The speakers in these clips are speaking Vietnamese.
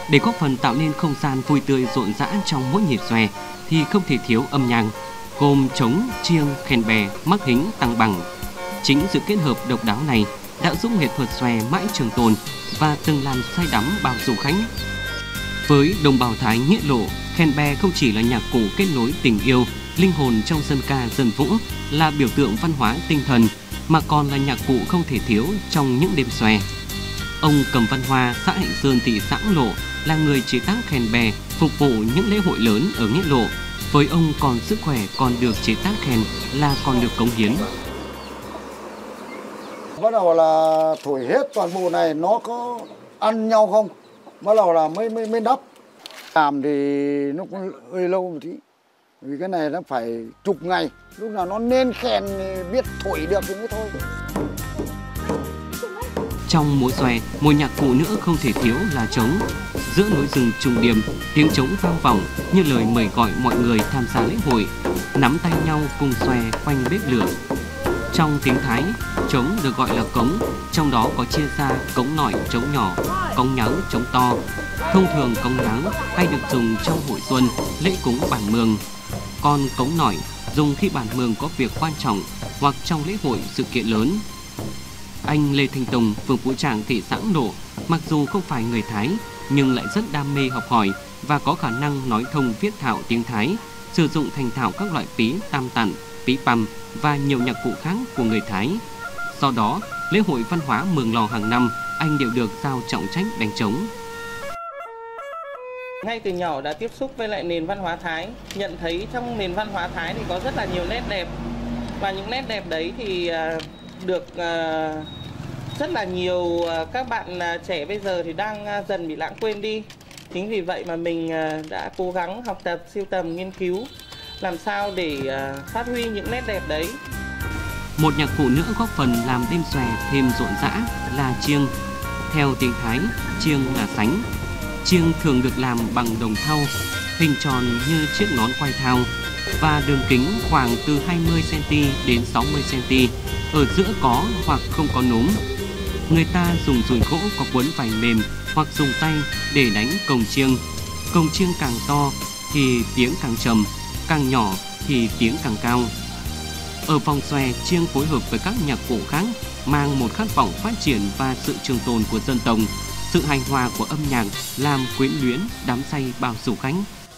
Để góp phần tạo nên không gian vui tươi rộn rã trong mỗi nhịp xòe thì không thể thiếu âm nhạc, gồm trống, chiêng, khen bè, mắc hính, tăng bằng. Chính sự kết hợp độc đáo này đã giúp nghệ thuật xòe mãi trường tồn và từng làm say đắm bao du khách. Với đồng bào Thái Nghĩa Lộ, khen bè không chỉ là nhạc cụ kết nối tình yêu, linh hồn trong dân ca dân vũ, là biểu tượng văn hóa tinh thần, mà còn là nhạc cụ không thể thiếu trong những đêm xòe. Ông Cầm Văn Hoa, xã Hạnh Sơn, thị xã Lộ là người chế tác khen bè phục vụ những lễ hội lớn ở Nghĩa Lộ. Với ông, còn sức khỏe còn được chế tác khen là còn được cống hiến. Bắt đầu là thổi hết toàn bộ này, nó có ăn nhau không? Bắt đầu là mới đắp. Làm thì nó cũng hơi lâu một tí. Vì cái này nó phải chục ngày. Lúc nào nó nên khen biết thổi được thì mới thôi. Trong múa xòe, một nhạc cụ nữa không thể thiếu là trống. Giữa núi rừng trùng điệp, tiếng trống vang vọng như lời mời gọi mọi người tham gia lễ hội, nắm tay nhau cùng xòe quanh bếp lửa. Trong tiếng Thái, trống được gọi là cống, trong đó có chia ra cống nọi, trống nhỏ, cống nhắng, trống to. Thông thường cống nhắng hay được dùng trong hội xuân, lễ cúng bản mường. Còn cống nọi dùng khi bản mường có việc quan trọng hoặc trong lễ hội sự kiện lớn. Anh Lê Thanh Tùng, phường Phú Tràng, thị xã Lộ, mặc dù không phải người Thái nhưng lại rất đam mê học hỏi và có khả năng nói thông viết thạo tiếng Thái, sử dụng thành thạo các loại pí tam tặn, pí păm và nhiều nhạc cụ khác của người Thái. Do đó, lễ hội văn hóa Mường Lò hàng năm, anh đều được giao trọng trách đánh trống. Ngay từ nhỏ đã tiếp xúc với lại nền văn hóa Thái, nhận thấy trong nền văn hóa Thái thì có rất là nhiều nét đẹp. Và những nét đẹp đấy thì được rất là nhiều các bạn trẻ bây giờ thì đang dần bị lãng quên đi. Chính vì vậy mà mình đã cố gắng học tập, sưu tầm, nghiên cứu làm sao để phát huy những nét đẹp đấy. Một nhạc cụ nữa góp phần làm đêm xòe thêm rộn rã là chiêng. Theo tiếng Thái, chiêng là sánh. Chiêng thường được làm bằng đồng thau, hình tròn như chiếc nón quai thao và đường kính khoảng từ 20cm đến 60cm, ở giữa có hoặc không có núm. Người ta dùng dùi gỗ có quấn vải mềm hoặc dùng tay để đánh cồng chiêng. Cồng chiêng càng to thì tiếng càng trầm, càng nhỏ thì tiếng càng cao. Ở vòng xòe, chiêng phối hợp với các nhạc cụ khác mang một khát vọng phát triển và sự trường tồn của dân tộc. Sự hài hòa của âm nhạc làm quyến luyến đắm say bao du khách.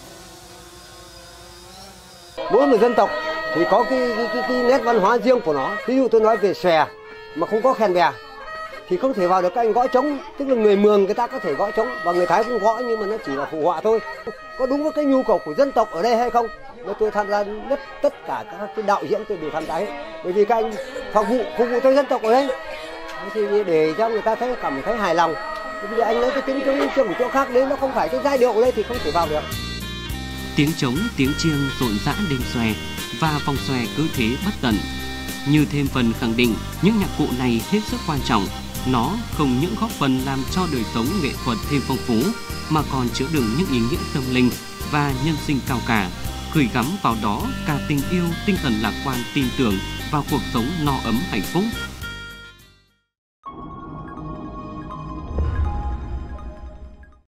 Mỗi một dân tộc thì có cái nét văn hóa riêng của nó. Ví dụ tôi nói về xòe mà không có khen bè thì không thể vào được các anh gõ trống. Tức là người Mường người ta có thể gõ trống và người Thái cũng gõ, nhưng mà nó chỉ là phụ họa thôi. Có đúng với cái nhu cầu của dân tộc ở đây hay không? Nếu tôi tham gia tất cả các cái đạo diễn tôi đều tham gia hết. Bởi vì các anh phục vụ cho dân tộc ở đây thì để cho người ta cảm thấy hài lòng. Bây giờ anh lấy cái tiếng trống của chỗ khác đến, nó không phải cái giai điệu lên thì không thể vào được. Tiếng trống, tiếng chiêng rộn rã đêm xòe và vòng xòe cứ thế bất tận. Như thêm phần khẳng định những nhạc cụ này hết sức quan trọng. Nó không những góp phần làm cho đời sống nghệ thuật thêm phong phú mà còn chứa đựng những ý nghĩa tâm linh và nhân sinh cao cả, gửi gắm vào đó cả tình yêu, tinh thần lạc quan, tin tưởng vào cuộc sống no ấm hạnh phúc.